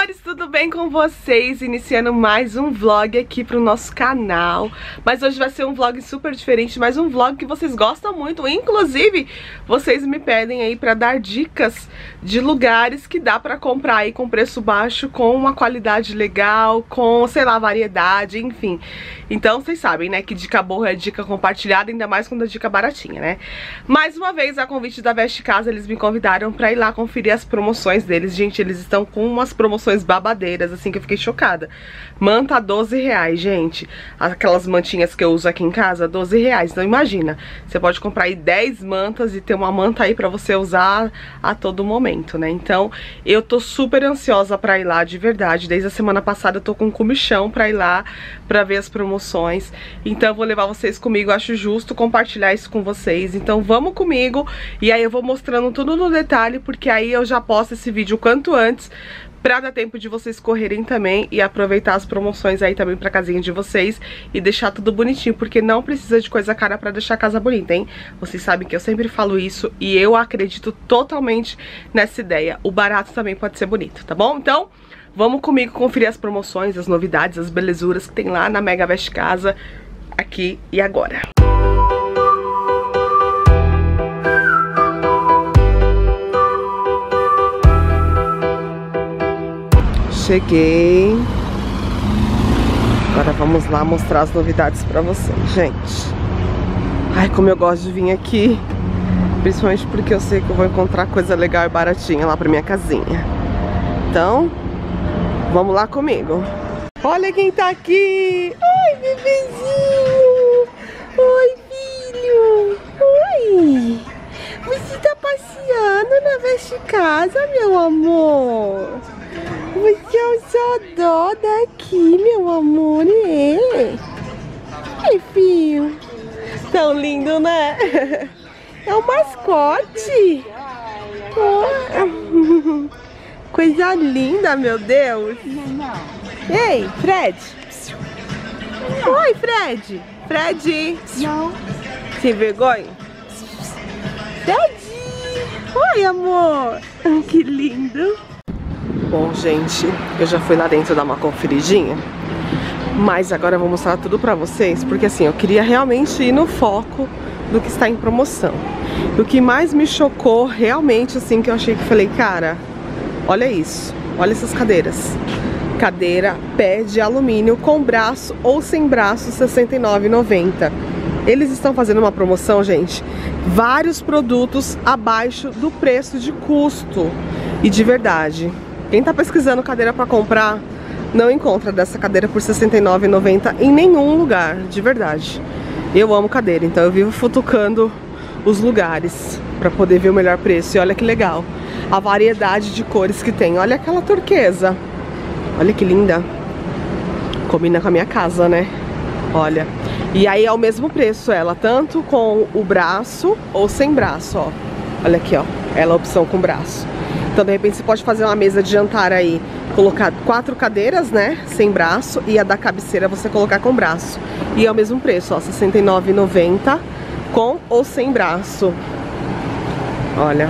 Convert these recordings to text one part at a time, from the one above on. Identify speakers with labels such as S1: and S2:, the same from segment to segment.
S1: amores, tudo bem com vocês? Iniciando mais um vlog aqui pro nosso canal. Mas hoje vai ser um vlog super diferente, mas um vlog que vocês gostam muito. Inclusive, vocês me pedem aí pra dar dicas de lugares que dá pra comprar aí com preço baixo, com uma qualidade legal, com, sei lá, variedade, enfim. Então, vocês sabem, né, que dica boa é dica compartilhada, ainda mais quando é dica baratinha, né? Mais uma vez, a convite da Veste Casa, eles me convidaram pra ir lá conferir as promoções deles. Gente, eles estão com umas promoções babadeiras, assim, que eu fiquei chocada. Manta R$12, gente. Aquelas mantinhas que eu uso aqui em casa, R$12. Então imagina, você pode comprar aí 10 mantas e ter uma manta aí pra você usar a todo momento, né? Então, eu tô super ansiosa pra ir lá, de verdade. Desde a semana passada eu tô com um comichão pra ir lá, pra ver as promoções. Então eu vou levar vocês comigo, acho justo compartilhar isso com vocês. Então vamos comigo, e aí eu vou mostrando tudo no detalhe, porque aí eu já posto esse vídeo o quanto antes, pra dar tempo de vocês correrem também e aproveitar as promoções aí também pra casinha de vocês e deixar tudo bonitinho, porque não precisa de coisa cara pra deixar a casa bonita, hein? Vocês sabem que eu sempre falo isso e eu acredito totalmente nessa ideia. O barato também pode ser bonito, tá bom? Então, vamos comigo conferir as promoções, as novidades, as belezuras que tem lá na Mega Veste Casa, aqui e agora. Cheguei. Agora vamos lá mostrar as novidades pra vocês, gente. Ai, como eu gosto de vir aqui, principalmente porque eu sei que eu vou encontrar coisa legal e baratinha lá pra minha casinha. Então, vamos lá comigo. Olha quem tá aqui. Oi, bebezinho. Oi, filho. Oi. Você tá passeando na Veste Casa, meu amor? Você é o xodó daqui, meu amor, é? Ai, filho. Tão lindo, né? É um mascote. Oh. Coisa linda, meu Deus. Ei, Fred. Oi, Fred. Fred. Não. Sem vergonha? Fred. Oi, amor. Que lindo. Bom, gente, eu já fui lá dentro dar uma conferidinha, mas agora eu vou mostrar tudo pra vocês, porque assim, eu queria realmente ir no foco do que está em promoção. E o que mais me chocou, realmente, assim, que eu achei que falei, cara, olha isso, olha essas cadeiras. Cadeira pé de alumínio com braço ou sem braço, R$ 69,90. Eles estão fazendo uma promoção, gente, vários produtos abaixo do preço de custo. E de verdade, quem tá pesquisando cadeira pra comprar, não encontra dessa cadeira por R$ 69,90 em nenhum lugar, de verdade. Eu amo cadeira, então eu vivo futucando os lugares pra poder ver o melhor preço. E olha que legal, a variedade de cores que tem. Olha aquela turquesa, olha que linda. Combina com a minha casa, né? Olha, e aí é o mesmo preço ela, tanto com o braço ou sem braço, ó. Olha aqui, ó, ela é a opção com braço. Então, de repente, você pode fazer uma mesa de jantar aí, colocar 4 cadeiras, né, sem braço, e a da cabeceira você colocar com braço. E é o mesmo preço, ó, R$ 69,90 com ou sem braço. Olha,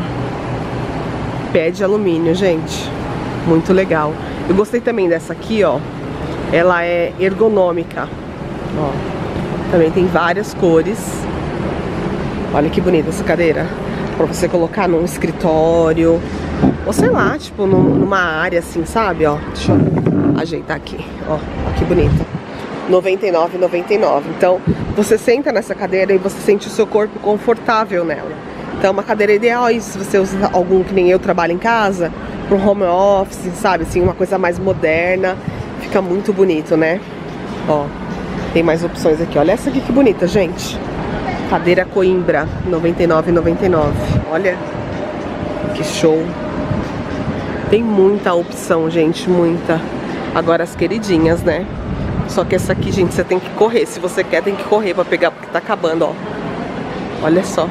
S1: pé de alumínio, gente, muito legal. Eu gostei também dessa aqui, ó, ela é ergonômica, ó, também tem várias cores. Olha que bonita essa cadeira, pra você colocar num escritório, ou sei lá, tipo numa área assim, sabe, ó. Deixa eu ajeitar aqui, ó, que bonita. R$ 99,99. Então, você senta nessa cadeira e você sente o seu corpo confortável nela. Então, é uma cadeira ideal aí, se você usa algum que nem eu trabalho em casa, para um home office, sabe, assim, uma coisa mais moderna. Fica muito bonito, né? Ó, tem mais opções aqui. Olha essa aqui que bonita, gente. Cadeira Coimbra, R$ 99,99. Olha, que show. Tem muita opção, gente, muita. Agora as queridinhas, né? Só que essa aqui, gente, você tem que correr. Se você quer, tem que correr pra pegar, porque tá acabando, ó. Olha só.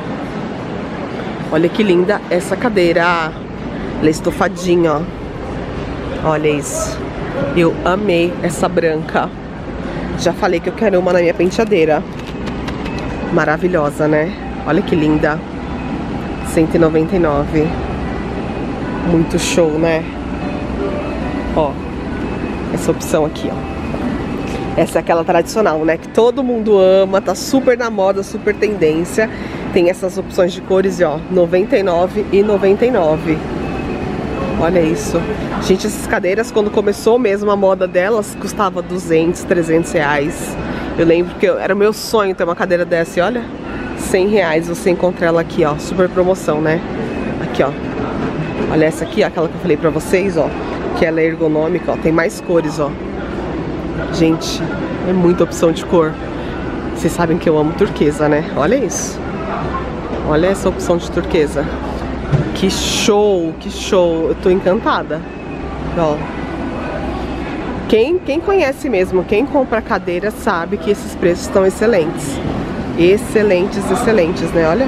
S1: Olha que linda essa cadeira. Ela é estofadinha, ó. Olha isso. Eu amei essa branca. Já falei que eu quero uma na minha penteadeira. Maravilhosa, né? Olha que linda. R$ 199. Muito show, né? Ó, essa opção aqui, ó. Essa é aquela tradicional, né? Que todo mundo ama, tá super na moda, super tendência. Tem essas opções de cores, ó, R$ 99,99. Olha isso. Gente, essas cadeiras, quando começou mesmo a moda delas, custava 200, 300 reais. Eu lembro que era o meu sonho ter uma cadeira dessa, e olha, 100 reais você encontra ela aqui, ó, super promoção, né? Aqui, ó. Olha essa aqui, ó, aquela que eu falei pra vocês, ó, que ela é ergonômica, ó, tem mais cores, ó. Gente, é muita opção de cor. Vocês sabem que eu amo turquesa, né? Olha isso. Olha essa opção de turquesa. Que show, que show. Eu tô encantada. Ó. Quem conhece mesmo, quem compra cadeira sabe que esses preços estão excelentes. Excelentes, excelentes, né? Olha.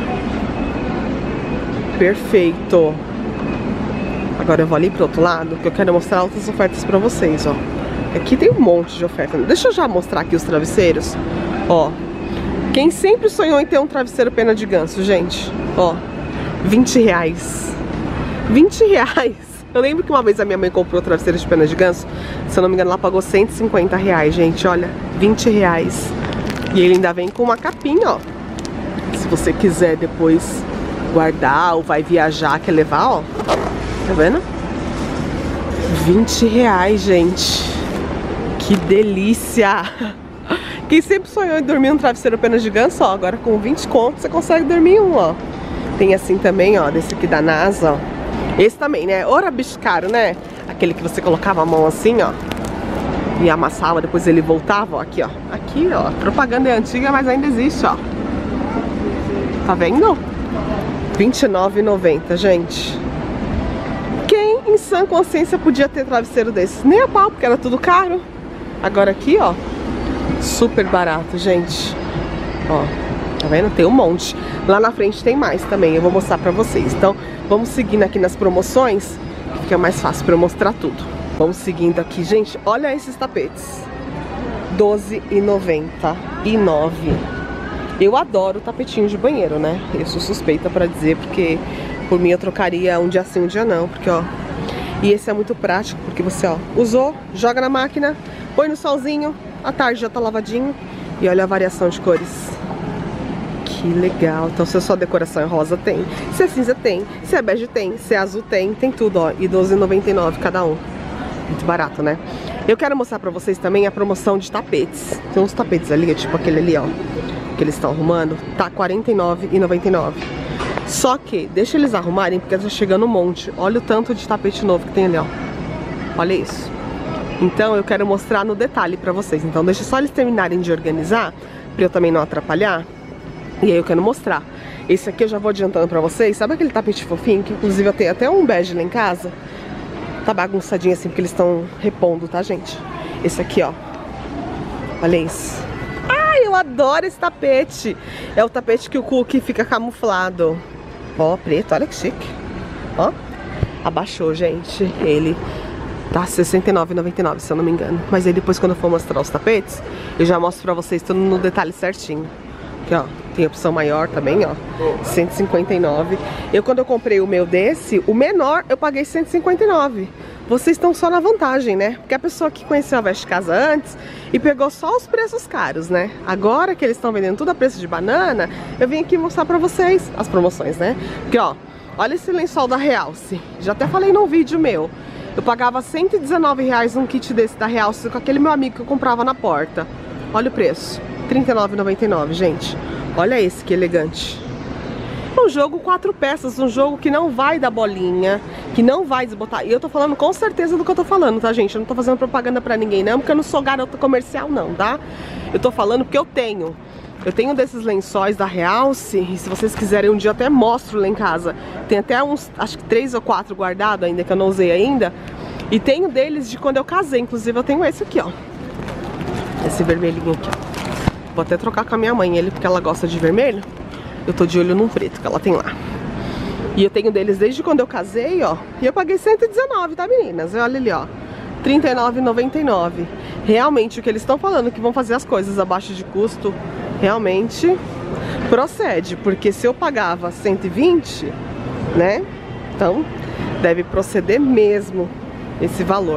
S1: Perfeito. Agora eu vou ali pro outro lado, que eu quero mostrar outras ofertas pra vocês, ó. Aqui tem um monte de oferta. Deixa eu já mostrar aqui os travesseiros. Ó. Quem sempre sonhou em ter um travesseiro pena de ganso, gente? Ó. 20 reais. 20 reais. Eu lembro que uma vez a minha mãe comprou travesseiro de pena de ganso. Se eu não me engano, ela pagou 150 reais, gente. Olha, 20 reais. E ele ainda vem com uma capinha, ó. Se você quiser depois guardar ou vai viajar, quer levar, ó. Tá vendo? 20 reais, gente. Que delícia! Quem sempre sonhou em dormir num travesseiro apenas de ganso, ó, agora com 20 contos você consegue dormir um, ó. Tem assim também, ó, desse aqui da NASA, ó. Esse também, né? Ora bicho caro, né? Aquele que você colocava a mão assim, ó, e amassava, depois ele voltava, ó. Aqui, ó. Aqui, ó. A propaganda é antiga, mas ainda existe, ó. Tá vendo? R$ 29,90, gente. Quem em sã consciência podia ter travesseiro desses? Nem a pau, porque era tudo caro. Agora aqui, ó, super barato, gente. Ó, tá vendo? Tem um monte. Lá na frente tem mais também, eu vou mostrar pra vocês. Então, vamos seguindo aqui nas promoções, que fica mais fácil pra eu mostrar tudo. Vamos seguindo aqui, gente. Olha esses tapetes. R$ 12,99. Eu adoro tapetinho de banheiro, né? Eu sou suspeita pra dizer, porque por mim eu trocaria um dia sim, um dia não. Porque, ó, e esse é muito prático, porque você, ó, usou, joga na máquina, põe no solzinho, à tarde já tá lavadinho. E olha a variação de cores. Que legal. Então se a sua decoração é rosa, tem. Se é cinza, tem. Se é bege, tem. Se é azul, tem. Tem tudo, ó. E R$ 12,99 cada um. Muito barato, né? Eu quero mostrar pra vocês também a promoção de tapetes. Tem uns tapetes ali, tipo aquele ali, ó, que eles estão arrumando. Tá R$ 49,99. Só que, deixa eles arrumarem, porque tá chegando um monte. Olha o tanto de tapete novo que tem ali, ó. Olha isso. Então eu quero mostrar no detalhe pra vocês. Então deixa só eles terminarem de organizar, pra eu também não atrapalhar. E aí eu quero mostrar. Esse aqui eu já vou adiantando pra vocês. Sabe aquele tapete fofinho, que inclusive eu tenho até um bege lá em casa? Tá bagunçadinho assim, porque eles estão repondo, tá, gente? Esse aqui, ó. Olha isso. Ai, eu adoro esse tapete. É o tapete que o cookie fica camuflado. Ó, preto, olha que chique. Ó, abaixou, gente. Ele tá R$ 69,99, se eu não me engano. Mas aí depois, quando eu for mostrar os tapetes, eu já mostro pra vocês tudo no detalhe certinho. Aqui, ó, tem opção maior também, ó, 159. Quando eu comprei o meu desse, o menor, eu paguei 159. Vocês estão só na vantagem, né? Porque a pessoa que conheceu a Veste Casa antes e pegou só os preços caros, né? Agora que eles estão vendendo tudo a preço de banana, eu vim aqui mostrar pra vocês as promoções, né? Porque, ó, olha esse lençol da Realce. Já até falei num vídeo meu. Eu pagava R$ 119 um kit desse da Realce com aquele meu amigo que eu comprava na porta. Olha o preço. R$ 39,99, gente. Olha esse, que elegante. Um jogo 4 peças, um jogo que não vai dar bolinha, que não vai desbotar. E eu tô falando com certeza do que eu tô falando, tá, gente? Eu não tô fazendo propaganda pra ninguém, não, porque eu não sou garota comercial, não, tá? Eu tô falando porque eu tenho. Eu tenho desses lençóis da Realce, e se vocês quiserem um dia eu até mostro lá em casa. Tem até uns, acho que 3 ou 4 guardados ainda, que eu não usei ainda. E tenho deles de quando eu casei, inclusive eu tenho esse aqui, ó. Esse vermelhinho aqui, ó. Vou até trocar com a minha mãe ele, porque ela gosta de vermelho. Eu tô de olho num preto que ela tem lá. E eu tenho deles desde quando eu casei, ó. E eu paguei 119, tá, meninas? Olha ali, ó, R$ 39,99. Realmente, o que eles estão falando, que vão fazer as coisas abaixo de custo, realmente procede. Porque se eu pagava 120, né? Então, deve proceder mesmo esse valor.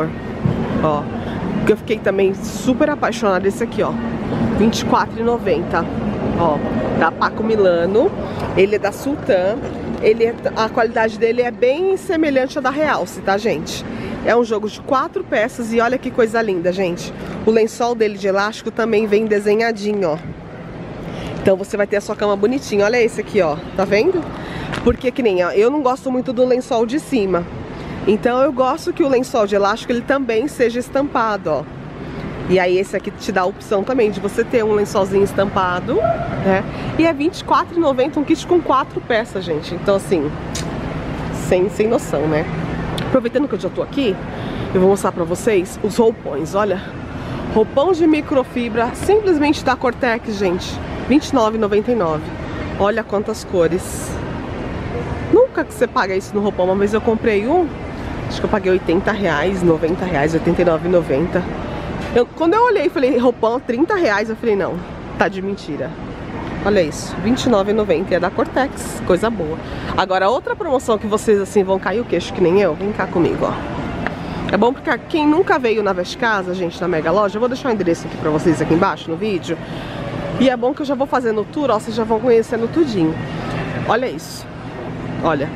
S1: Ó, que eu fiquei também super apaixonada desse aqui, ó. R$24,90. Ó, da Paco Milano. Ele é da Sultan. A qualidade dele é bem semelhante à da Realce, tá, gente? É um jogo de 4 peças e olha que coisa linda, gente. O lençol dele de elástico também vem desenhadinho, ó. Então você vai ter a sua cama bonitinha. Olha esse aqui, ó. Tá vendo? Porque que nem, ó, eu não gosto muito do lençol de cima. Então eu gosto que o lençol de elástico ele também seja estampado, ó. E aí esse aqui te dá a opção também de você ter um lençolzinho estampado, né? E é R$24,90 um kit com 4 peças, gente. Então assim, sem noção, né? Aproveitando que eu já tô aqui, eu vou mostrar pra vocês os roupões, olha. Roupão de microfibra, simplesmente da Cortex, gente. R$29,99. Olha quantas cores. Nunca que você paga isso no roupão. Uma vez eu comprei um, acho que eu paguei R$80, R$90, R$89,90. Quando eu olhei e falei, roupão, R$30, eu falei, não, tá de mentira. Olha isso, R$29,90, é da Cortex, coisa boa. Agora, outra promoção que vocês assim vão cair o queixo, que nem eu, vem cá comigo, ó. É bom porque quem nunca veio na Veste Casa, gente, na Mega Loja, eu vou deixar o endereço aqui pra vocês aqui embaixo no vídeo. E é bom que eu já vou fazendo o tour, ó, vocês já vão conhecendo tudinho. Olha isso, olha.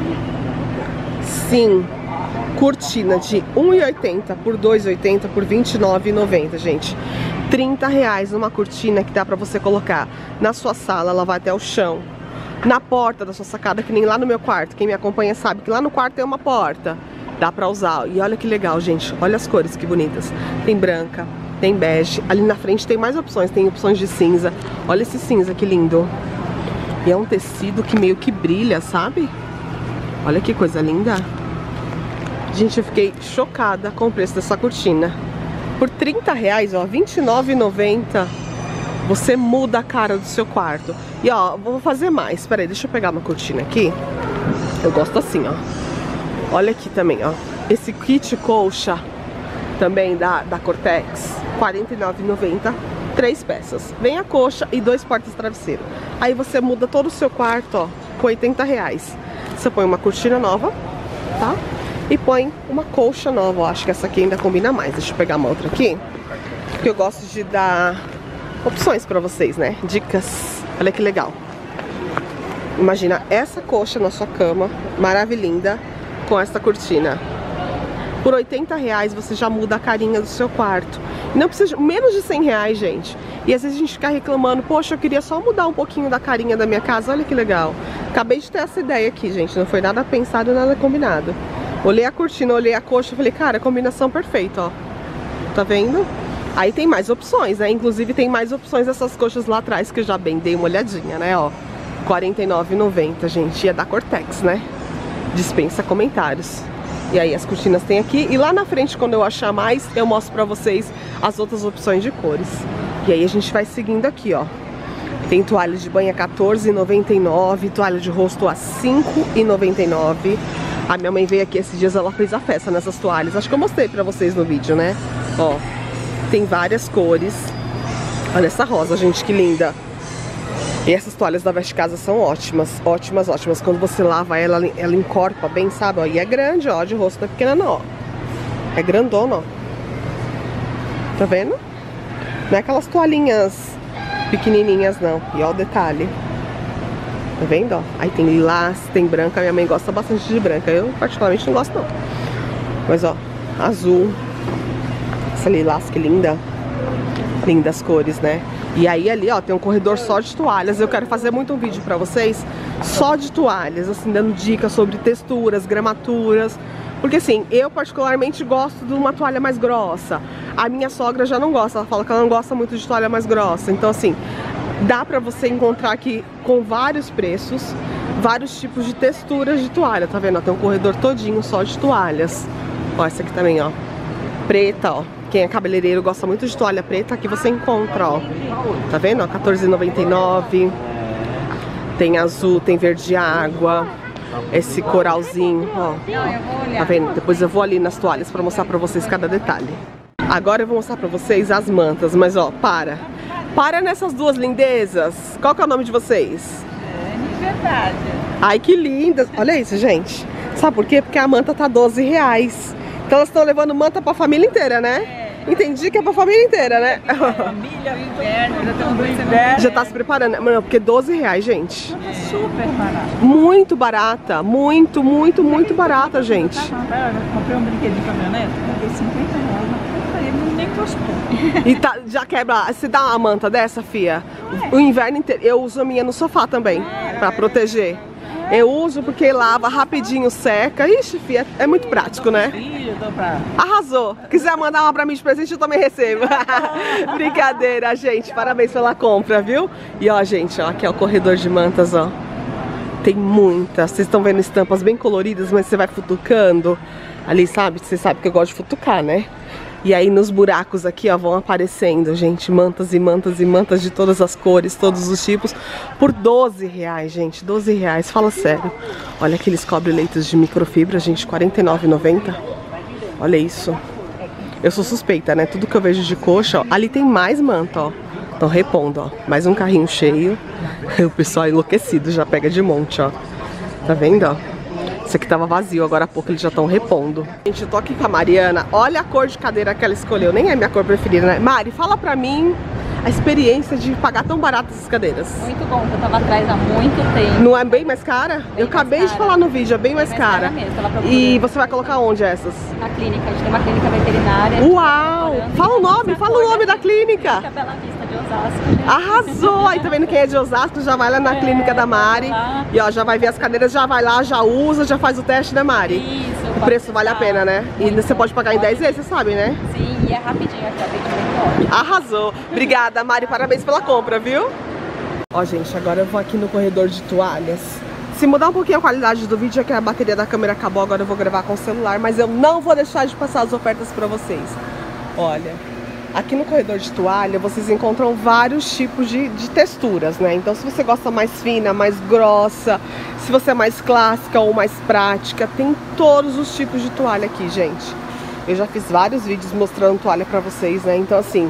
S1: Sim, cortina de R$1,80 por R$2,80 por R$29,90, gente. R$30 numa cortina que dá pra você colocar na sua sala, ela vai até o chão. Na porta da sua sacada, que nem lá no meu quarto. Quem me acompanha sabe que lá no quarto tem uma porta. Dá pra usar. E olha que legal, gente. Olha as cores, que bonitas. Tem branca, tem bege. Ali na frente tem mais opções. Tem opções de cinza. Olha esse cinza, que lindo. E é um tecido que meio que brilha, sabe? Olha que coisa linda. Gente, eu fiquei chocada com o preço dessa cortina. Por R$30, ó, R$29,90, você muda a cara do seu quarto. E ó, vou fazer mais. Espera aí, deixa eu pegar uma cortina aqui. Eu gosto assim, ó. Olha aqui também, ó. Esse kit colcha também da Cortex, R$49,90, 3 peças. Vem a colcha e 2 portas-travesseiro. Aí você muda todo o seu quarto, ó, com R$80. Você põe uma cortina nova, tá? E põe uma colcha nova, ó. Acho que essa aqui ainda combina mais. Deixa eu pegar uma outra aqui, porque eu gosto de dar opções pra vocês, né? Dicas. Olha que legal. Imagina essa colcha na sua cama, maravilhinda, com essa cortina. Por R$80 você já muda a carinha do seu quarto. Não precisa, menos de R$100, gente. E às vezes a gente fica reclamando, poxa, eu queria só mudar um pouquinho da carinha da minha casa. Olha que legal. Acabei de ter essa ideia aqui, gente. Não foi nada pensado, nada combinado. Olhei a cortina, olhei a coxa e falei, cara, combinação perfeita, ó. Tá vendo? Aí tem mais opções, né? Inclusive tem mais opções dessas coxas lá atrás, que eu já bem dei uma olhadinha, né, ó. R$49,90, gente. E é da Cortex, né? Dispensa comentários. E aí as cortinas tem aqui. E lá na frente, quando eu achar mais, eu mostro pra vocês as outras opções de cores. E aí a gente vai seguindo aqui, ó. Tem toalha de banho a R$14,99, toalha de rosto a R$5,99. A minha mãe veio aqui esses dias, ela fez a festa nessas toalhas. Acho que eu mostrei pra vocês no vídeo, né? Ó, tem várias cores. Olha essa rosa, gente, que linda. E essas toalhas da Veste Casa são ótimas, ótimas, ótimas. Quando você lava ela, ela encorpa bem, sabe? Ó, e é grande, ó, de rosto, não é pequena não, ó. É grandona, ó. Tá vendo? Não é aquelas toalhinhas pequenininhas, não. E ó o detalhe. Tá vendo, ó? Aí tem lilás, tem branca. Minha mãe gosta bastante de branca. Eu particularmente não gosto, não. Mas, ó, azul. Essa lilás, que linda. Lindas cores, né? E aí ali, ó, tem um corredor só de toalhas. Eu quero fazer muito um vídeo pra vocês só de toalhas, assim, dando dicas sobre texturas, gramaturas. Porque assim, eu particularmente gosto de uma toalha mais grossa. A minha sogra já não gosta, ela fala que ela não gosta muito de toalha mais grossa. Então assim, dá pra você encontrar aqui com vários preços, vários tipos de texturas de toalha, tá vendo? Ó, tem um corredor todinho só de toalhas. Ó, essa aqui também, ó, preta, ó. Quem é cabeleireiro gosta muito de toalha preta, aqui você encontra, ó. Tá vendo? Ó, R$14,99. Tem azul, tem verde água. Esse coralzinho, ó. Tá vendo? Depois eu vou ali nas toalhas pra mostrar pra vocês cada detalhe. Agora eu vou mostrar pra vocês as mantas, mas ó, para nessas duas lindezas. Qual que é o nome de vocês? Verdade. Ai, que lindas. Olha isso, gente. Sabe por quê? Porque a manta tá R$12. Então elas estão levando manta pra família inteira, né? Entendi que é pra família inteira, né?
S2: Família, inverno, já estamos no inverno.
S1: Já tá se preparando, mano, porque 12 reais, gente.
S2: É super barato.
S1: Muito barata, muito, muito, muito barata, gente.
S2: Eu comprei um brinquedo de caminhonete, paguei 50 reais, mas ele nem gostou.
S1: E tá, já quebra, você dá uma manta dessa, fia? O inverno inteiro, eu uso a minha no sofá também, pra proteger. Eu uso porque lava rapidinho, seca. Ixi, fia, é muito prático, né? Arrasou. Quiser mandar uma pra mim de presente, eu também recebo. Brincadeira, gente. Parabéns pela compra, viu? E ó, gente, ó, aqui é o corredor de mantas, ó. Tem muitas. Vocês estão vendo estampas bem coloridas, mas você vai futucando. Ali, sabe? Você sabe que eu gosto de futucar, né? E aí nos buracos aqui, ó, vão aparecendo, gente, mantas e mantas e mantas de todas as cores, todos os tipos, por 12 reais, gente, 12 reais, fala sério. Olha aqueles cobre-leitos de microfibra, gente, R$ 49,90. Olha isso. Eu sou suspeita, né? Tudo que eu vejo de coxa, ó. Ali tem mais manta, ó. Estão repondo, ó. Mais um carrinho cheio. O pessoal enlouquecido já pega de monte, ó. Tá vendo, ó? Esse aqui tava vazio, agora há pouco eles já estão repondo. Gente, eu tô aqui com a Mariana. Olha a cor de cadeira que ela escolheu. Nem é minha cor preferida, né? Mari, fala pra mim a experiência de pagar tão barato essas cadeiras.
S3: Muito bom, eu tava atrás há muito tempo.
S1: Não é bem mais cara? Eu acabei de falar no vídeo, é bem mais cara.
S3: Mesmo,
S1: e você vai colocar onde essas?
S3: Na clínica, a gente tem uma clínica veterinária.
S1: Uau! Fala o nome da clínica.
S3: Bela Vista de Osasco.
S1: Arrasou! Aí tá vendo quem é de Osasco, já vai lá na clínica da Mari. E ó, já vai ver as cadeiras, já vai lá, já usa, já faz o teste, né, Mari?
S3: Isso.
S1: O preço vale a pena, né? E você pode pagar em 10 vezes, você sabe, né?
S3: Sim, e é rapidinho aqui, ó.
S1: Arrasou! Obrigada, Mari, parabéns pela compra, viu? Ó, gente, agora eu vou aqui no corredor de toalhas. Se mudar um pouquinho a qualidade do vídeo é que a bateria da câmera acabou, agora eu vou gravar com o celular, mas eu não vou deixar de passar as ofertas pra vocês. Olha, aqui no corredor de toalha vocês encontram vários tipos de texturas, né? Então se você gosta mais fina, mais grossa, se você é mais clássica ou mais prática, tem todos os tipos de toalha aqui, gente. Eu já fiz vários vídeos mostrando toalha pra vocês, né? Então assim,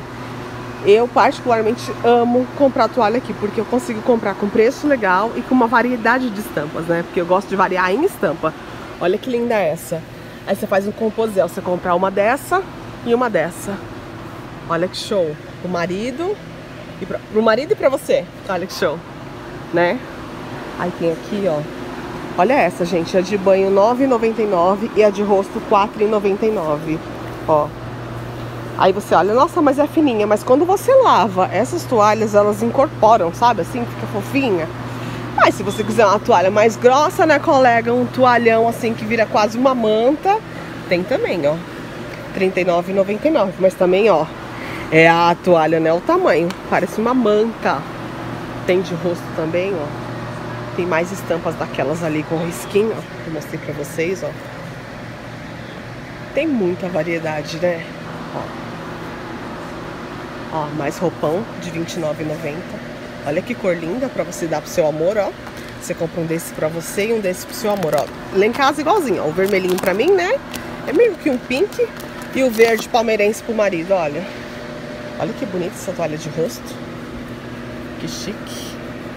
S1: eu particularmente amo comprar toalha aqui, porque eu consigo comprar com preço legal e com uma variedade de estampas, né? Porque eu gosto de variar em estampa. Olha que linda essa. Aí você faz um composel, você compra uma dessa e uma dessa. Olha que show. Pro marido e pra você. Olha que show, né? Aí tem aqui, ó. Olha essa, gente. A de banho R$ 9,99 e a de rosto R$ 4,99. Ó. Aí você olha, nossa, mas é fininha. Mas quando você lava, essas toalhas, elas incorporam, sabe? Assim, fica fofinha. Mas se você quiser uma toalha mais grossa, né, colega? Um toalhão assim que vira quase uma manta. Tem também, ó. R$ 39,99. Mas também, ó, é a toalha, né? O tamanho. Parece uma manta. Tem de rosto também, ó. Tem mais estampas daquelas ali com risquinho, ó. Que eu mostrei pra vocês, ó. Tem muita variedade, né? Ó, mais roupão de R$ 29,90. Olha que cor linda pra você dar pro seu amor, ó. Você compra um desse pra você e um desse pro seu amor, ó. Lá em casa igualzinho, ó. O vermelhinho pra mim, né? É meio que um pink. E o verde palmeirense pro marido, olha. Olha que bonita essa toalha de rosto. Que chique.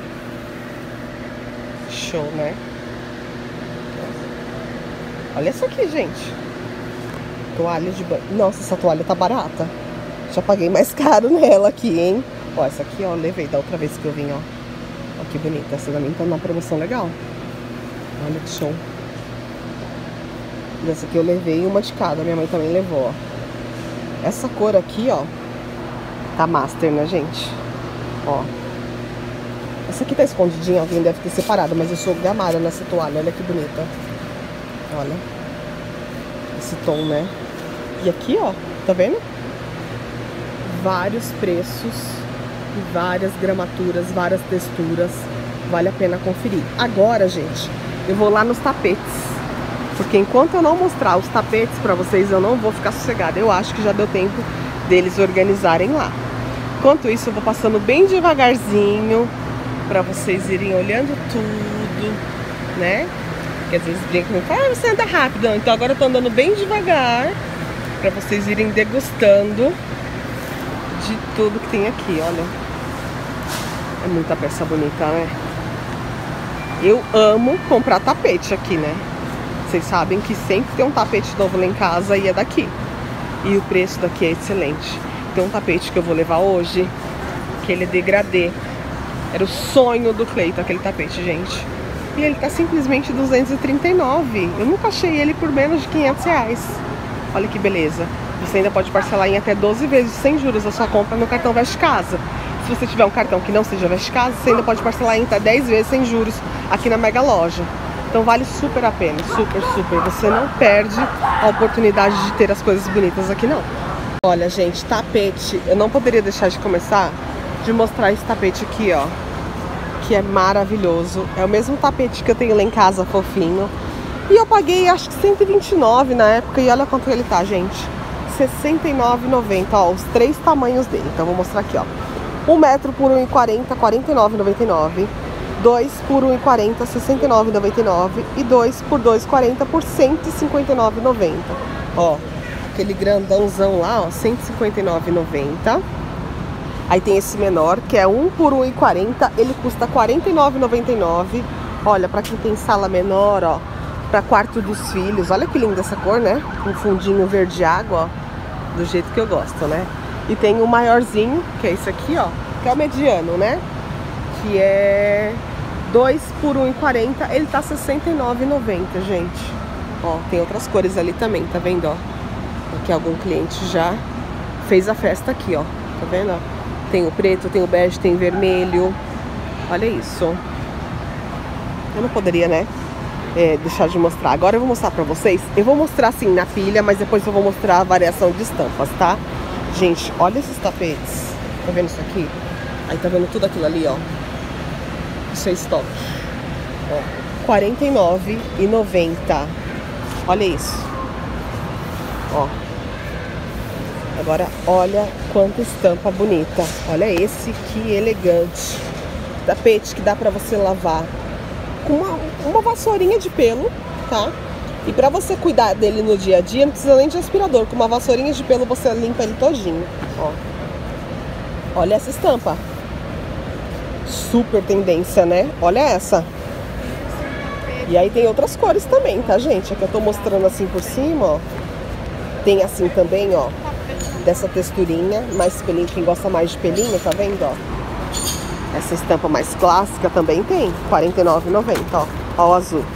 S1: Show, né? Olha essa aqui, gente. Toalha de banho. Nossa, essa toalha tá barata. Já paguei mais caro nela aqui, hein? Ó, essa aqui, ó, eu levei da outra vez que eu vim, ó. Ó, que bonita. Essa também tá numa promoção legal. Olha que show. Essa aqui eu levei uma de cada. Minha mãe também levou, ó. Essa cor aqui, ó, tá master, né, gente? Ó. Essa aqui tá escondidinha. Alguém deve ter separado, mas eu sou gamada nessa toalha. Olha que bonita. Olha. Esse tom, né? E aqui, ó, tá vendo? Vários preços, várias gramaturas, várias texturas. Vale a pena conferir. Agora, gente, eu vou lá nos tapetes, porque enquanto eu não mostrar os tapetes pra vocês, eu não vou ficar sossegada. Eu acho que já deu tempo deles organizarem lá. Enquanto isso, eu vou passando bem devagarzinho pra vocês irem olhando tudo, né? Porque às vezes brincam e falam, ah, você anda rápido. Então agora eu tô andando bem devagar pra vocês irem degustando de tudo que tem aqui, olha. É muita peça bonita, né? Eu amo comprar tapete aqui, né? Vocês sabem que sempre tem um tapete novo lá em casa e é daqui. E o preço daqui é excelente. Tem um tapete que eu vou levar hoje, que ele é degradê. Era o sonho do Cleiton, aquele tapete, gente. E ele tá simplesmente R$239. Eu nunca achei ele por menos de R$500. Olha que beleza. Você ainda pode parcelar em até 12 vezes sem juros a sua compra no cartão Veste Casa. Se você tiver um cartão que não seja Veste Casa, você ainda pode parcelar em até 10 vezes sem juros aqui na Mega Loja. Então vale super a pena, super, super. Você não perde a oportunidade de ter as coisas bonitas aqui, não. Olha, gente, tapete. Eu não poderia deixar de começar de mostrar esse tapete aqui, ó, que é maravilhoso. É o mesmo tapete que eu tenho lá em casa, fofinho. E eu paguei, acho que 129 na época. E olha quanto ele tá, gente. R$69,90, ó, os 3 tamanhos dele. Então vou mostrar aqui, ó. 1 metro por 1,40, R$49,99. 2 por 1,40, R$69,99. E 2 por 2,40 por R$159,90. Ó, aquele grandãozão lá, ó, R$159,90. Aí tem esse menor, que é 1 por 1,40, ele custa R$49,99. Olha, pra quem tem sala menor, ó, pra quarto dos filhos. Olha que linda essa cor, né? Um fundinho verde água, ó, do jeito que eu gosto, né? E tem o maiorzinho, que é esse aqui, ó, que é o mediano, né? Que é 2 por 1,40, ele tá R$69,90, gente. Ó, tem outras cores ali também, tá vendo, ó? Aqui algum cliente já fez a festa aqui, ó, tá vendo, ó? Tem o preto, tem o bege, tem o vermelho. Olha isso. Eu não poderia, né, deixar de mostrar. Agora eu vou mostrar pra vocês. Eu vou mostrar assim na pilha, mas depois eu vou mostrar a variação de estampas, tá? Gente, olha esses tapetes. Tá vendo isso aqui? Aí tá vendo tudo aquilo ali, ó. Isso é estoque. Ó, R$49,90. Olha isso. Ó. Agora, olha quanta estampa bonita. Olha esse, que elegante. Tapete que dá pra você lavar com uma vassourinha de pelo, tá? E pra você cuidar dele no dia a dia, não precisa nem de aspirador. Com uma vassourinha de pelo você limpa ele todinho, ó. Olha essa estampa. Super tendência, né? Olha essa. E aí tem outras cores também, tá, gente? Aqui eu tô mostrando assim por cima, ó. Tem assim também, ó, dessa texturinha, mais pelinho, quem gosta mais de pelinho, tá vendo, ó? Essa estampa mais clássica também tem, R$49,90, ó. Ó o azul.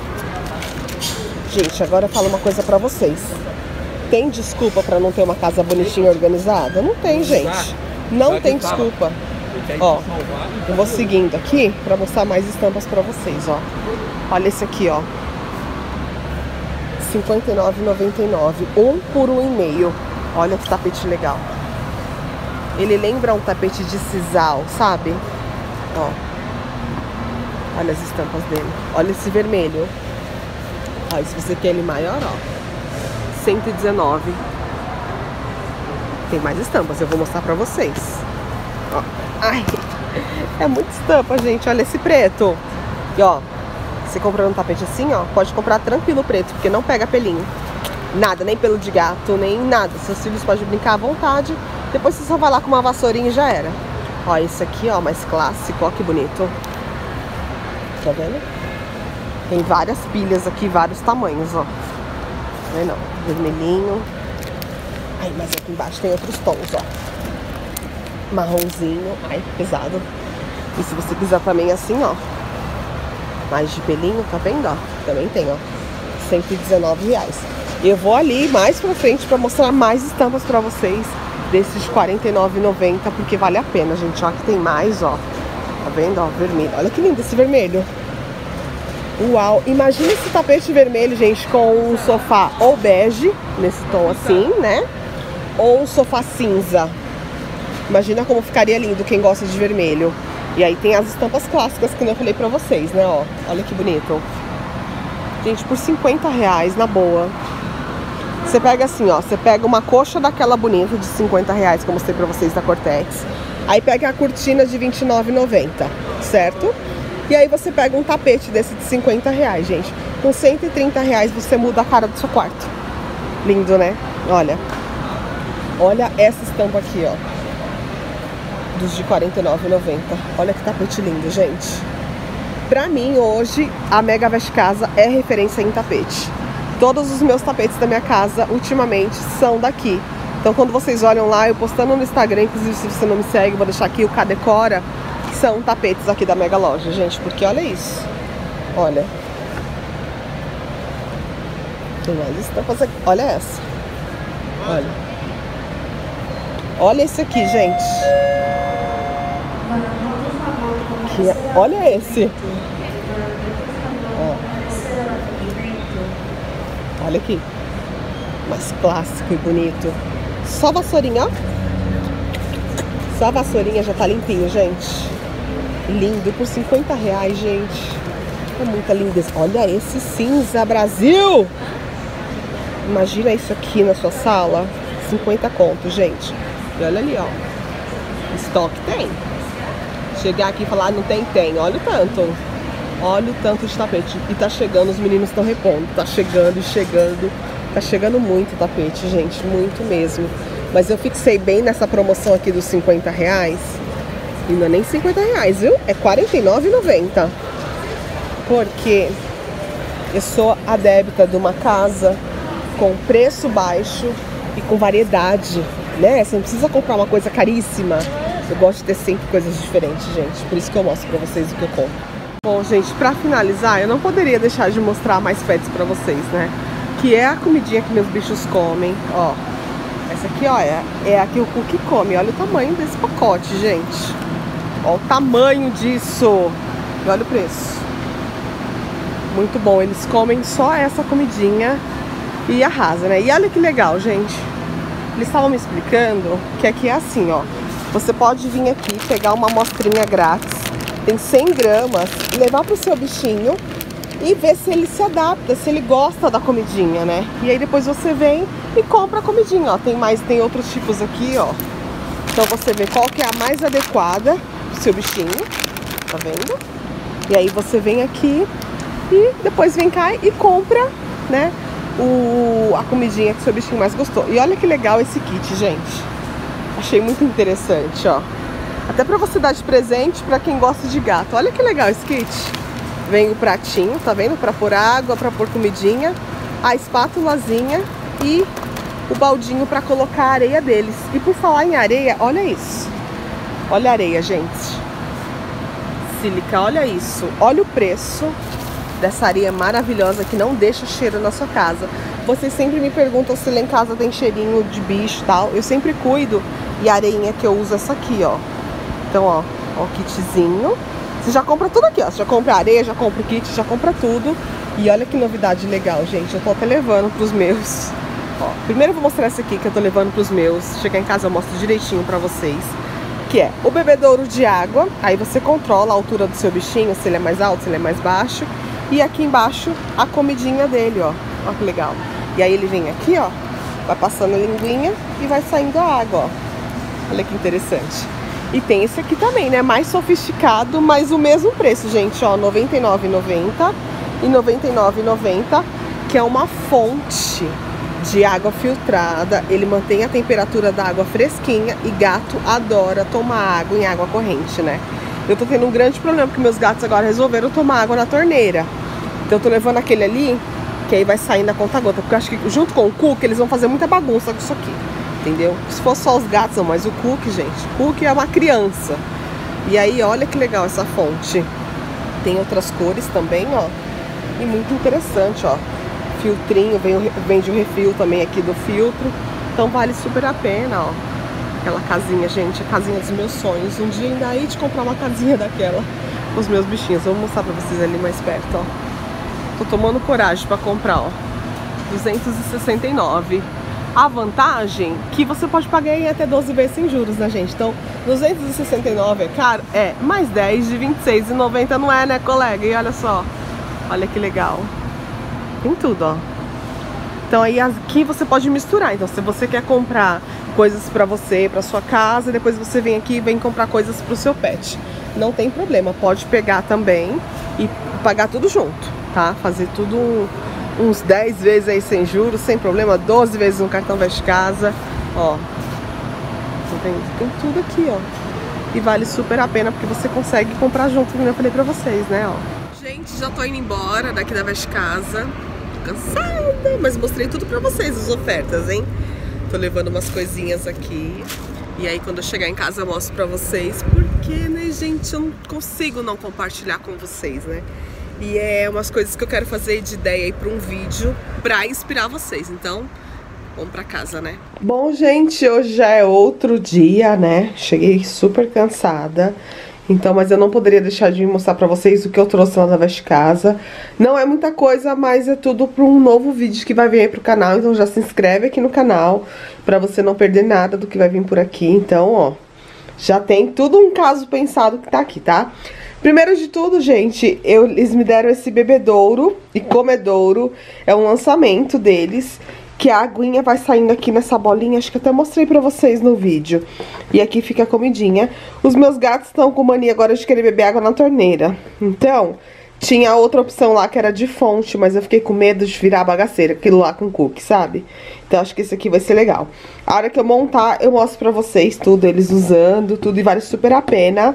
S1: Gente, agora eu falo uma coisa pra vocês. Tem desculpa pra não ter uma casa bonitinha e organizada? Não tem, gente. Não tem desculpa. Ó, eu vou seguindo aqui pra mostrar mais estampas pra vocês, ó. Olha esse aqui, ó. R$59,99. 1 por 1,5. Olha que tapete legal. Ele lembra um tapete de sisal, sabe? Ó. Olha as estampas dele. Olha esse vermelho. Ó, se você quer ele maior, ó, R$119. Tem mais estampas, eu vou mostrar pra vocês. Ó. Ai, é muita estampa, gente. Olha esse preto. E ó, você comprando um tapete assim, ó, pode comprar tranquilo preto, porque não pega pelinho. Nada, nem pelo de gato, nem nada. Seus filhos podem brincar à vontade. Depois você só vai lá com uma vassourinha e já era. Ó, esse aqui, ó, mais clássico, ó, que bonito. Tá vendo? Tem várias pilhas aqui, vários tamanhos, ó. Tá vendo? Vermelhinho. Ai, mas aqui embaixo tem outros tons, ó. Marronzinho. Ai, pesado. E se você quiser também assim, ó, mais de pelinho, tá vendo, ó? Também tem, ó, R$119. Eu vou ali mais pra frente pra mostrar mais estampas pra vocês desses de R$49,90, porque vale a pena, gente. Ó, aqui tem mais, ó. Tá vendo, ó, vermelho. Olha que lindo esse vermelho. Uau, imagina esse tapete vermelho, gente, com um sofá ou bege, nesse tom assim, né? Ou um sofá cinza. Imagina como ficaria lindo quem gosta de vermelho. E aí tem as estampas clássicas que eu falei pra vocês, né, ó. Olha que bonito. Gente, por R$50, na boa. Você pega assim, ó. Você pega uma coxa daquela bonita de R$50, que eu mostrei pra vocês, da Cortex. Aí pega a cortina de R$29,90, certo? E aí você pega um tapete desse de R$50, gente. Com R$130 você muda a cara do seu quarto. Lindo, né? Olha. Olha essa estampa aqui, ó. Dos de R$49,90. Olha que tapete lindo, gente. Pra mim, hoje, a Mega Veste Casa é referência em tapete. Todos os meus tapetes da minha casa, ultimamente, são daqui. Então, quando vocês olham lá, eu postando no Instagram, inclusive se você não me segue, vou deixar aqui o Cadecora, que são tapetes aqui da Mega Loja, gente, porque olha isso. Olha. Tem mais estampas aqui. Olha essa. Olha. Olha esse aqui, gente. Olha esse. Ó. Olha aqui. Mais clássico e bonito. Só vassourinha, ó. Só a vassourinha já tá limpinho, gente. Lindo, por 50 reais, gente. É muita lindeza. Olha esse cinza, Brasil! Imagina isso aqui na sua sala. 50 conto, gente. E olha ali, ó. Estoque tem. Chegar aqui e falar, não tem, tem. Olha o tanto. Olha o tanto de tapete. E tá chegando, os meninos estão repondo. Tá chegando e chegando. Tá chegando muito tapete, gente. Muito mesmo. Mas eu fixei bem nessa promoção aqui dos 50 reais. E não é nem 50 reais, viu? É R$ 49,90. Porque eu sou a débita de uma casa com preço baixo e com variedade, né? Você não precisa comprar uma coisa caríssima. Eu gosto de ter sempre coisas diferentes, gente. Por isso que eu mostro pra vocês o que eu compro. Bom, gente, pra finalizar, eu não poderia deixar de mostrar mais pets pra vocês, né? Que é a comidinha que meus bichos comem, ó. Essa aqui, ó, é a que o Cookie come. Olha o tamanho desse pacote, gente. Ó o tamanho disso. E olha o preço. Muito bom. Eles comem só essa comidinha e arrasa, né? E olha que legal, gente. Eles estavam me explicando que aqui é assim, ó. Você pode vir aqui, pegar uma amostrinha grátis. Tem 100 gramas. Levar pro seu bichinho e ver se ele se adapta, se ele gosta da comidinha, né? E aí depois você vem e compra a comidinha, ó. Tem outros tipos aqui, ó. Então você vê qual que é a mais adequada pro seu bichinho, tá vendo? E aí você vem aqui e depois vem cá e compra, né, a comidinha que o seu bichinho mais gostou. E olha que legal esse kit, gente. Achei muito interessante, ó. Até pra você dar de presente pra quem gosta de gato. Olha que legal esse kit. Vem o pratinho, tá vendo? Pra pôr água, pra pôr comidinha. A espátulazinha e o baldinho pra colocar a areia deles. E por falar em areia, olha isso. Olha a areia, gente. Sílica, olha isso. Olha o preço dessa areia maravilhosa que não deixa cheiro na sua casa. Vocês sempre me perguntam se lá em casa tem cheirinho de bicho e tal. Eu sempre cuido. E a areinha que eu uso é essa aqui, ó. Então, ó o kitzinho. Você já compra tudo aqui, ó. Você já compra areia, já compra o kit, já compra tudo. E olha que novidade legal, gente. Eu tô até levando pros meus. Ó, primeiro eu vou mostrar esse aqui que eu tô levando pros meus. Chegar em casa eu mostro direitinho pra vocês. Que é o bebedouro de água. Aí você controla a altura do seu bichinho, se ele é mais alto, se ele é mais baixo. E aqui embaixo a comidinha dele, ó. Ó que legal. E aí ele vem aqui, ó. Vai passando a linguinha e vai saindo a água, ó. Olha que interessante. E tem esse aqui também, né? Mais sofisticado, mas o mesmo preço, gente, ó. R$ 99,90 e R$ 99,90, que é uma fonte de água filtrada. Ele mantém a temperatura da água fresquinha e gato adora tomar água em água corrente, né? Eu tô tendo um grande problema porque meus gatos agora resolveram tomar água na torneira. Então eu tô levando aquele ali, que aí vai saindo a conta-gota. Porque eu acho que junto com o Cookie eles vão fazer muita bagunça com isso aqui. Entendeu? Se fosse só os gatos, não, mas o Cookie, gente, o Cookie é uma criança. E aí, olha que legal essa fonte. Tem outras cores também, ó. E muito interessante, ó. Filtrinho, vende o refil também aqui do filtro. Então vale super a pena, ó. Aquela casinha, gente, a casinha dos meus sonhos. Um dia ainda aí de comprar uma casinha daquela com os meus bichinhos. Vou mostrar pra vocês ali mais perto, ó. Tô tomando coragem pra comprar, ó. 269. A vantagem que você pode pagar em até 12 vezes sem juros, né, gente? Então, 269 é caro? É. Mais 10 de 26,90 não é, né, colega? E olha só. Olha que legal. Tem tudo, ó. Então aí aqui você pode misturar. Então se você quer comprar coisas pra você, pra sua casa, depois você vem aqui e vem comprar coisas pro seu pet. Não tem problema, pode pegar também e pagar tudo junto, tá? Fazer tudo uns 10 vezes aí sem juros, sem problema, 12 vezes no cartão Veste Casa, ó. Tem tudo aqui, ó. E vale super a pena porque você consegue comprar junto, como eu falei pra vocês, né, ó. Gente, já tô indo embora daqui da Veste Casa. cansada, mas mostrei tudo pra vocês, as ofertas, hein? Tô levando umas coisinhas aqui. E aí quando eu chegar em casa eu mostro pra vocês. Porque, né, gente, eu não consigo não compartilhar com vocês, né? E é umas coisas que eu quero fazer de ideia aí pra um vídeo pra inspirar vocês. Então, vamos pra casa, né? Bom, gente, hoje já é outro dia, né? Cheguei super cansada. Então, mas eu não poderia deixar de mostrar pra vocês o que eu trouxe lá da Veste Casa. Não é muita coisa, mas é tudo pra um novo vídeo que vai vir aí pro canal. Então já se inscreve aqui no canal pra você não perder nada do que vai vir por aqui. Então, ó, já tem tudo um caso pensado que tá aqui, tá? Primeiro de tudo, gente, eles me deram esse bebedouro e comedouro. É um lançamento deles. Que a aguinha vai saindo aqui nessa bolinha, acho que até mostrei pra vocês no vídeo. E aqui fica a comidinha. Os meus gatos estão com mania agora de querer beber água na torneira. Então, tinha outra opção lá que era de fonte, mas eu fiquei com medo de virar bagaceira, aquilo lá com cookie, sabe? Então acho que esse aqui vai ser legal. A hora que eu montar, eu mostro pra vocês tudo, eles usando, tudo, e vale super a pena.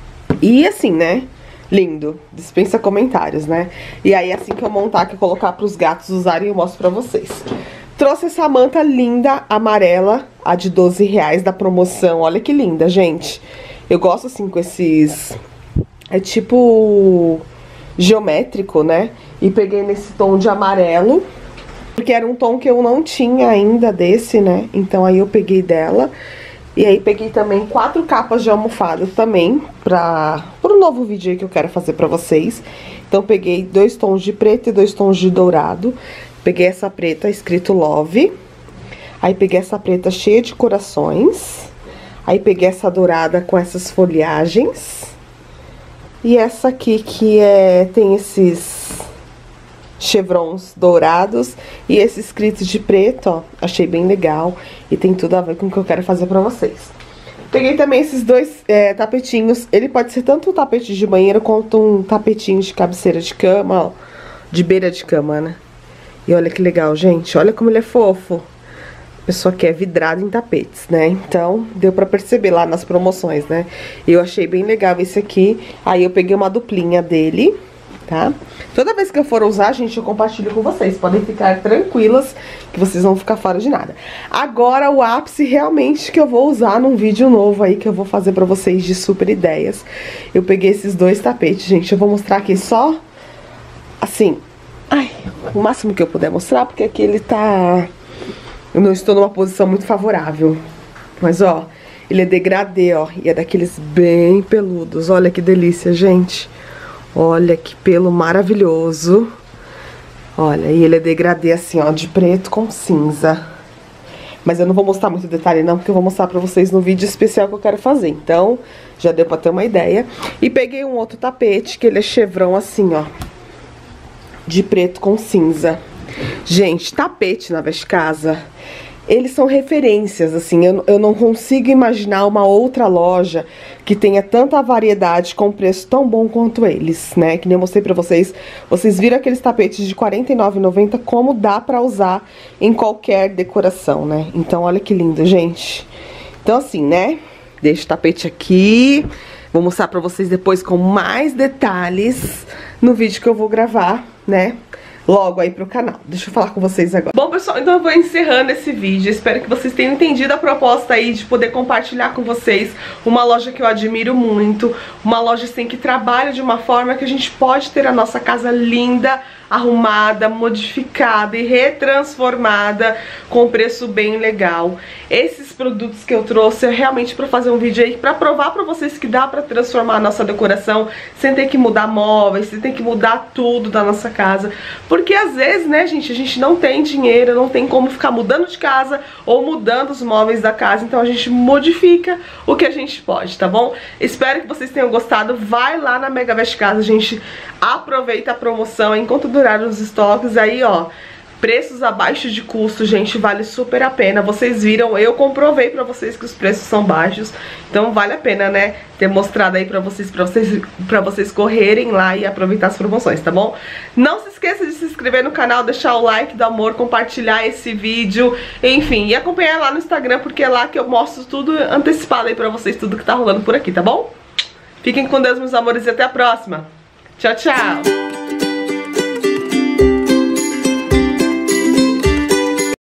S1: E assim, né? Lindo, dispensa comentários, né? E aí assim que eu montar, que eu colocar pros gatos usarem, eu mostro pra vocês. Trouxe essa manta linda, amarela, a de R$12 da promoção. Olha que linda, gente. Eu gosto assim com esses... É tipo... geométrico, né? E peguei nesse tom de amarelo. Porque era um tom que eu não tinha ainda desse, né? Então aí eu peguei dela. E aí peguei também 4 capas de almofada também. Pro novo vídeo aí que eu quero fazer pra vocês. Então peguei 2 tons de preto e 2 tons de dourado. Peguei essa preta escrito Love. Aí peguei essa preta cheia de corações. Aí peguei essa dourada com essas folhagens. E essa aqui que tem esses chevrons dourados. E esse escrito de preto, ó. Achei bem legal. E tem tudo a ver com o que eu quero fazer pra vocês. Peguei também esses 2 tapetinhos. Ele pode ser tanto um tapete de banheiro quanto um tapetinho de cabeceira de cama, ó. De beira de cama, né? E olha que legal, gente. Olha como ele é fofo. A pessoa que é vidrada em tapetes, né? Então, deu pra perceber lá nas promoções, né? Eu achei bem legal esse aqui. Aí eu peguei uma duplinha dele, tá? Toda vez que eu for usar, gente, eu compartilho com vocês. Podem ficar tranquilas que vocês não vão ficar fora de nada. Agora, o ápice realmente que eu vou usar num vídeo novo aí que eu vou fazer pra vocês de super ideias. Eu peguei esses 2 tapetes, gente. Eu vou mostrar aqui só, assim... Ai, o máximo que eu puder mostrar, porque aqui ele tá... Eu não estou numa posição muito favorável. Mas, ó, ele é degradê, ó. E é daqueles bem peludos. Olha que delícia, gente. Olha que pelo maravilhoso. Olha, e ele é degradê assim, ó, de preto com cinza. Mas eu não vou mostrar muito detalhe não, porque eu vou mostrar pra vocês no vídeo especial que eu quero fazer. Então, já deu pra ter uma ideia. E peguei um outro tapete, que ele é chevron assim, ó. De preto com cinza. Gente, tapete na Veste Casa, eles são referências, assim. Eu não consigo imaginar uma outra loja que tenha tanta variedade com preço tão bom quanto eles, né? Que nem eu mostrei pra vocês. Vocês viram aqueles tapetes de R$ 49,90, como dá pra usar em qualquer decoração, né? Então, olha que lindo, gente. Então, assim, né? Deixa o tapete aqui. Vou mostrar pra vocês depois com mais detalhes no vídeo que eu vou gravar, né? Logo aí pro canal. Deixa eu falar com vocês agora. Bom, pessoal, então eu vou encerrando esse vídeo. Espero que vocês tenham entendido a proposta aí de poder compartilhar com vocês uma loja que eu admiro muito. Uma loja, assim, que trabalha de uma forma que a gente pode ter a nossa casa linda, arrumada, modificada e retransformada com preço bem legal. Esses produtos que eu trouxe é realmente pra fazer um vídeo aí pra provar pra vocês que dá pra transformar a nossa decoração sem ter que mudar móveis, sem ter que mudar tudo da nossa casa. Porque às vezes, né, gente, a gente não tem dinheiro, não tem como ficar mudando de casa ou mudando os móveis da casa. Então a gente modifica o que a gente pode, tá bom? Espero que vocês tenham gostado. Vai lá na Mega Veste Casa, gente. Aproveita a promoção enquanto durar os estoques. Aí, ó, preços abaixo de custo, gente, vale super a pena. Vocês viram, eu comprovei pra vocês que os preços são baixos. Então vale a pena, né, ter mostrado aí pra vocês correrem lá e aproveitar as promoções, tá bom? Não se esqueça de se inscrever no canal, deixar o like do amor, compartilhar esse vídeo, enfim, e acompanhar lá no Instagram, porque é lá que eu mostro tudo antecipado aí pra vocês, tudo que tá rolando por aqui, tá bom? Fiquem com Deus, meus amores, e até a próxima. Tchau, tchau!